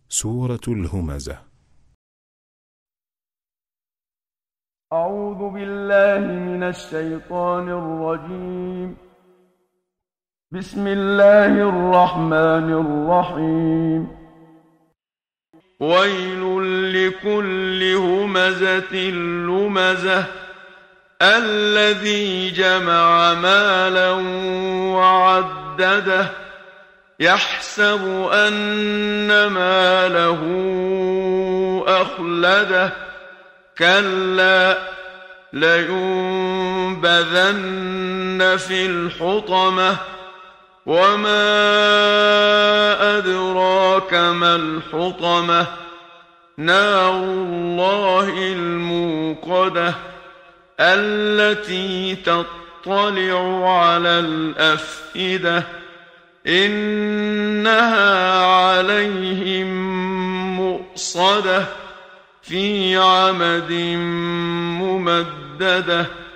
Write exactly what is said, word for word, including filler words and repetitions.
سورة الهمزة. أعوذ بالله من الشيطان الرجيم. بسم الله الرحمن الرحيم. ويل لكل همزة لمزة الذي جمع مالا وعدده يحسب أن ماله أخلده كلا لينبذن في الحطمة وما أدراك ما الحطمة نار الله الموقدة التي تطلع على الأفئدة إنها عليهم مؤصدة في عمد ممددة.